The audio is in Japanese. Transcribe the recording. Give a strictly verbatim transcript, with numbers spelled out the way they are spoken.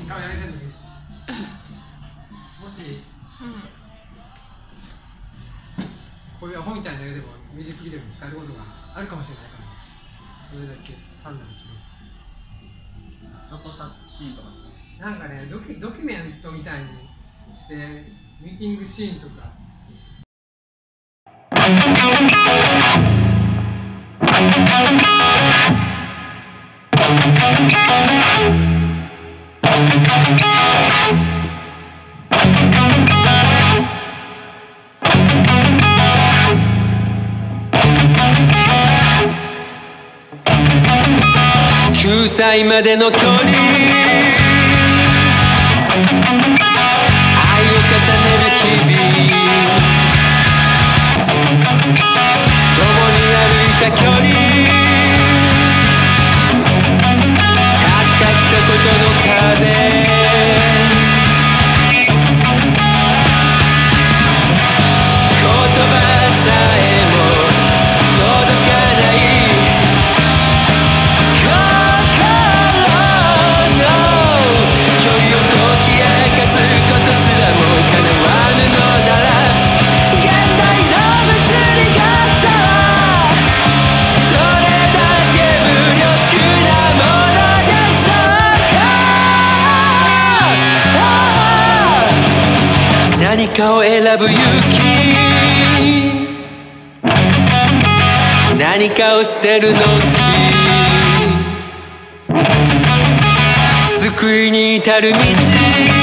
顔やめせんでもいいし。もし、うん、こういうアホみたいな絵でもミュージックビデオに使えることがあるかもしれないから、それだけ単なる気分。 ちょっとしたシーンとかなんかね、ドキ、ドキュメントみたいにしてミーティングシーンとかきゅうさいまでの距離、愛を重ねる日々、共に歩いた距離、たった一言の壁、言葉さえも届かない何かを選ぶ勇気、何かを捨てるのき、救いに至る道。